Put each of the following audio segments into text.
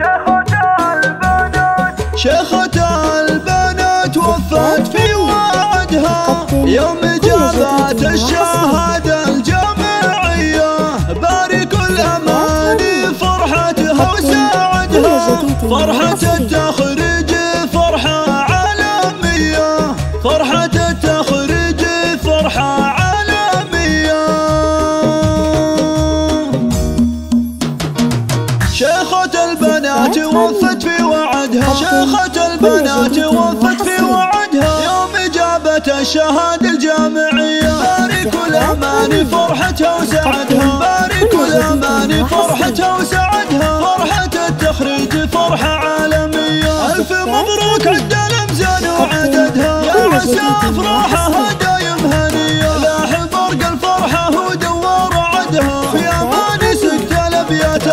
شيخة البنات وفت في وعدها يوم جابت الشهادة الجامعية. بارك الأماني فرحتها وسعدها، فرحة التخريج فرحة عالمية، فرحة التخريج فرحة عالمية. شيخة البنات وفت في وعدها، شيخة البنات وفت في وعدها يوم جابت الشهادة الجامعية. بارك الأماني فرحتها وسعدها، بارك الأماني فرحتها وسعدها، فرحة التخريج فرحة عالمية. ألف مبروك عد الأمزان وعددها، يا عسى أفراحها دايم هنية. لاح برق الفرحة ودوار عدها، في أمان سكت الأبيات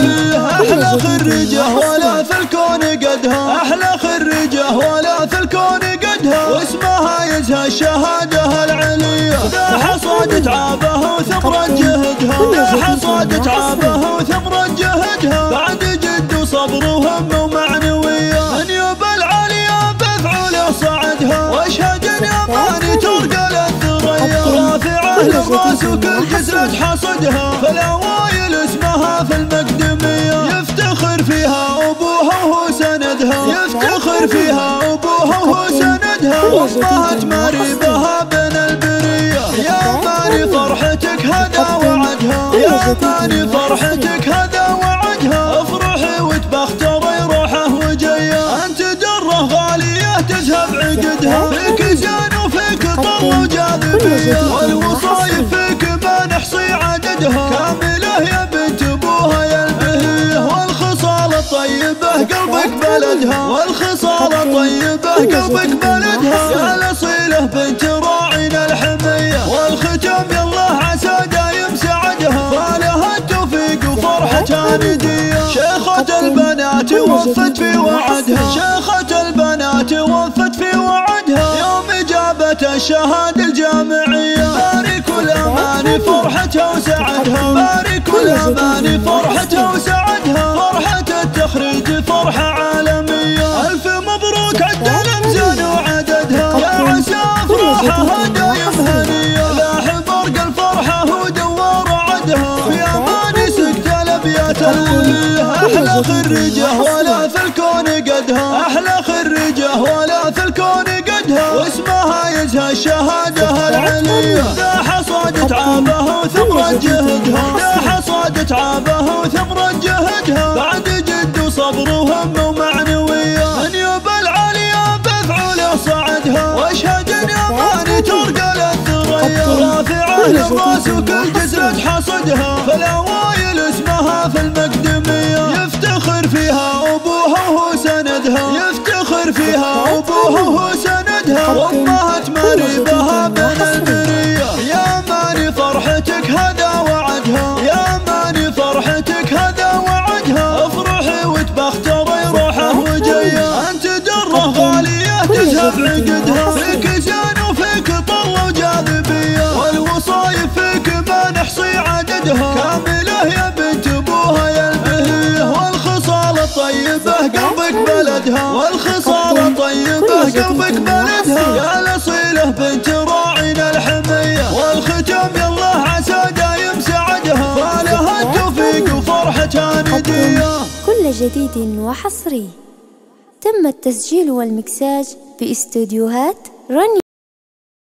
أحلى خريجة ولا في الكون قدها، أحلى خريجة ولا في الكون قدها، واسمها يزهى الشهادة العليا. ذا حصاد تعبها وثمرة جهدها، ذا حصاد تعبها وثمرة جهدها، بعد جد وصبر وهم ومعنوية. من يبى العالية بفعله صعدها، واشهد ان اماني ترقى للثريا. رافعه للراس وكل جسر حصدها، فالاوائل اسمها في المقدمية. يفتخر فيها ابوها وهو سندها، يفتخر فيها ابوها وهو سندها، وامها تماري بها بين البرية. يا ماني فرحتك هذا وعدها، يا ماني فرحتك هذا وعدها. افرحي وتبختري روحه وجيه، انت دره غالية تذهب عقدها. فيك زين وفيك طر وجاذبية، والوصايف فيك ما نحصي عددها. كاملة يا بنت ابوها يا البهية، والخصال الطيبة قلبك بلدها، والخصال الطيبة قلبك بلدها. يا الأصيلة بنت راعينا الحمية، والختم يالله عسى دايم سعدها. فالها التوفيق وفرحة ندية. شيخة البنات وفت في وعدها، شيخة البنات وفت في وعدها يوم جابت الشهادة الجامعية. بارك الأماني فرحتها وسعدها، بارك الأماني فرحتها وسعدها، فرحة التخريج فرحة عالمية. ألف مبروك عد الأمزان وعددها، يا عسى أفراحها دايم هنية. لاح برق الفرحة ودوار عدها، في أمان سكت الأبيات أحلى خريجة ولا في الكون قدها، أحلى خريجة ولا في الكون قدها، واسمها يزهى الشهادة العليا. ذا حصاد تعبها وثمرة جهدها، ذا حصاد تعبها وثمرة جهدها، بعد جد وصبر وهم ومعنوية. من يبى العالية بفعله صعدها، واشهد ان اماني ترقى للثريا. رافعه للراس وكل جسر حصدها، فالاوائل اسمها في المقدمية. يفتخر فيها ابوها وهو سندها، يفتخر فيها ابوها وهو سندها، وامها تماري بها بين البرية. يا ماني فرحتك هذا وعدها، يا ماني فرحتك هذا وعدها. افرحي وتبختري روحه وجيه، انت دره غالية تذهب عقدها. فيك زين وفيك طر وجاذبية، والوصايف فيك ما نحصي عددها. كاملة يا بنت ابوها يا البهية، والخصال الطيبة قلبك بلدها، والخصال الطيبة قلبك بلدها. يا الأصيلة بنت راعينا الحمية، والختم يالله عسى دايم سعدها. فالها التوفيق وفرحة ندية. كل جديد وحصري تم التسجيل والمكساج في استوديوهات رني.